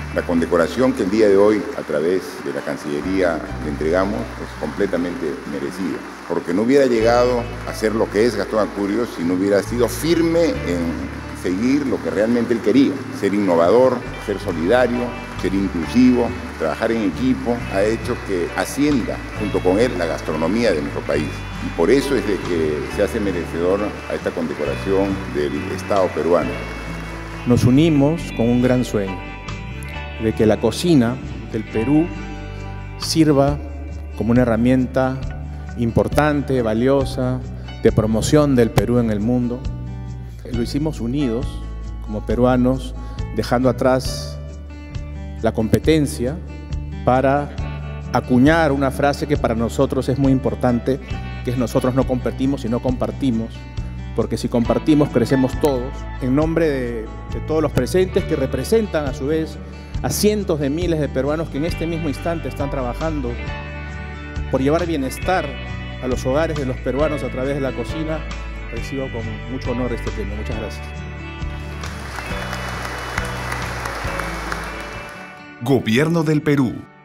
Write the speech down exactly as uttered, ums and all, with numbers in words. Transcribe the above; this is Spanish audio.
La condecoración que el día de hoy, a través de la Cancillería, le entregamos es completamente merecida, porque no hubiera llegado a ser lo que es Gastón Acurio si no hubiera sido firme en seguir lo que realmente él quería, ser innovador, ser solidario, ser inclusivo, trabajar en equipo, ha hecho que ascienda junto con él la gastronomía de nuestro país. Y por eso es de que se hace merecedor a esta condecoración del Estado peruano. Nos unimos con un gran sueño, de que la cocina del Perú sirva como una herramienta importante, valiosa, de promoción del Perú en el mundo. Lo hicimos unidos, como peruanos, dejando atrás la competencia para acuñar una frase que para nosotros es muy importante, que es nosotros no competimos, sino compartimos, porque si compartimos crecemos todos. En nombre de, de todos los presentes que representan a su vez a cientos de miles de peruanos que en este mismo instante están trabajando por llevar bienestar a los hogares de los peruanos a través de la cocina, recibo con mucho honor este premio. Muchas gracias. Gobierno del Perú.